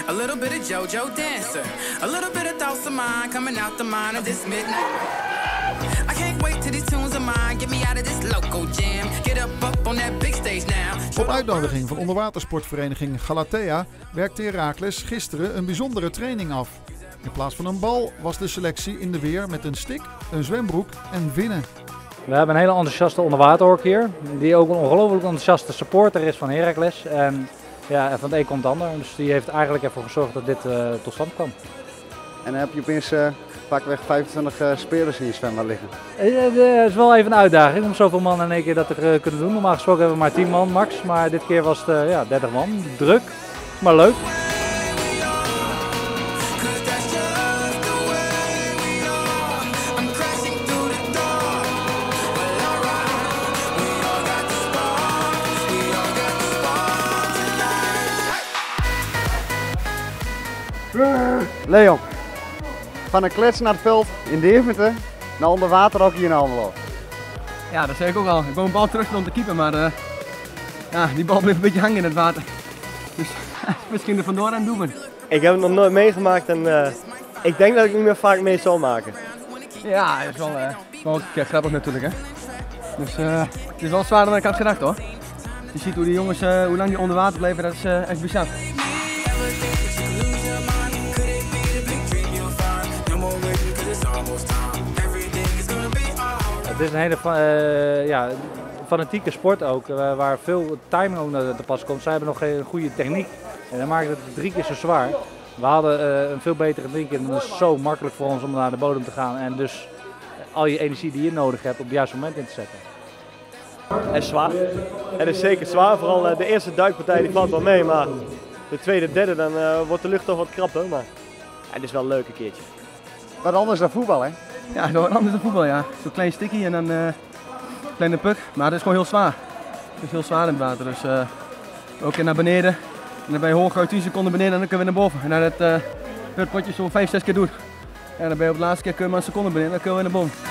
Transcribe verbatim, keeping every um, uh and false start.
A little bit of JoJo dancer, a little bit of thoughts of mine coming out the mind of this midnight. I can't wait till these tunes of mine get me out of this local jam. Get up up on that big stage now. Op uitnodiging van onderwatersportvereniging Galatea werkte Heracles gisteren een bijzondere training af. In plaats van een bal was de selectie in de weer met een stick, een zwembroek en vinnen. We hebben een hele enthousiaste onderwaterhok hier, die ook een ongelooflijk enthousiaste supporter is van Heracles. En ja, van het een komt het ander, dus die heeft eigenlijk ervoor gezorgd dat dit uh, tot stand kwam. En dan heb je opeens uh, vakweg vijfentwintig uh, spelers in je zwembad liggen. Het uh, is wel even een uitdaging om zoveel man in één keer dat te uh, kunnen doen. Normaal gesproken hebben we maar tien man max, maar dit keer was het uh, ja, dertig man. Druk, maar leuk. Leon, van een klets naar het veld in Deventer naar onder water ook hier in Almelo. Ja, dat zei ik ook al. Ik wou een bal terug om te keeper, maar uh, ja, die bal bleef een beetje hangen in het water. Dus misschien er vandoor aan doen. Ik heb het nog nooit meegemaakt en uh, ik denk dat ik niet meer vaak mee zal maken. Ja, het is wel, uh, wel een keer grappig natuurlijk, hè. Dus uh, het is wel zwaarder dan ik had gedacht, hoor. Je ziet hoe die jongens, uh, hoe lang die onder water bleven, dat is uh, echt bizar. Het is een hele uh, ja, fanatieke sport ook, uh, waar veel timing ook naar te pas komt. Zij hebben nog geen goede techniek en dat maakt het drie keer zo zwaar. We hadden uh, een veel betere techniek en het is zo makkelijk voor ons om naar de bodem te gaan en dus al je energie die je nodig hebt op het juiste moment in te zetten. Het is zwaar. Het is zeker zwaar, vooral uh, de eerste duikpartij die valt wel mee, maar de tweede, derde dan uh, wordt de lucht toch wat krapper, maar ja, het is wel leuk een keertje. Wat anders dan voetbal, hè? Ja, het is wat anders dan voetbal, ja. Zo'n klein stikkie en dan uh, kleine puk, maar het is gewoon heel zwaar. Het is heel zwaar in het water, dus uh, ook naar beneden. En dan ben je hooguit tien seconden beneden en dan kunnen we naar boven. En dan het uh, hutpotje zo vijf, zes keer doet. En dan ben je op de laatste keer kun je maar een seconde beneden en dan kunnen we naar boven.